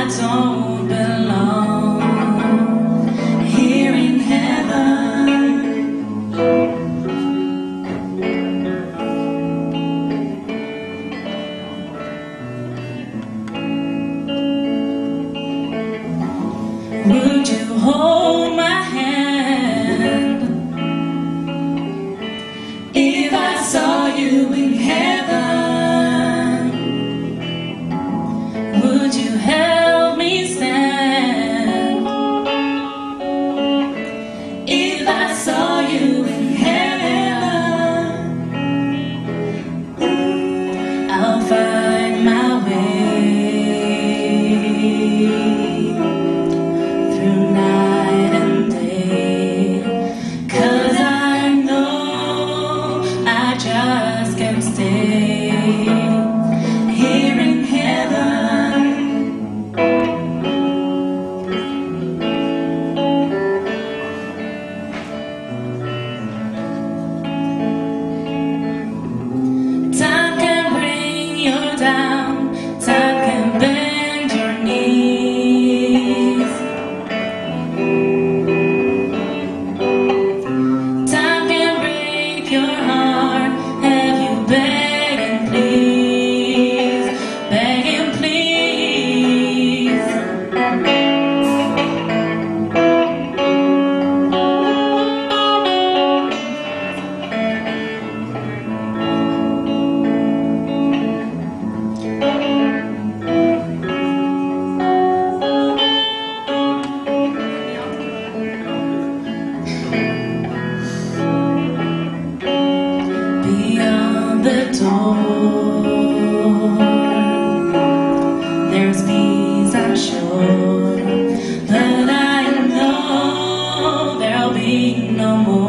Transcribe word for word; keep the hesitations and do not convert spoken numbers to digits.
don't belong here in heaven. Would you hold my hand if I saw you in heaven? Would you help me stand if I saw you in heaven? I'll find my way through night and day, 'cause I know I just can't stay here in heaven. Time can bring you down, time can bend your knees. Time can break your heart, have you begging please, begging please. Beyond the door, there's peace, I'm sure, but I know there'll be no more.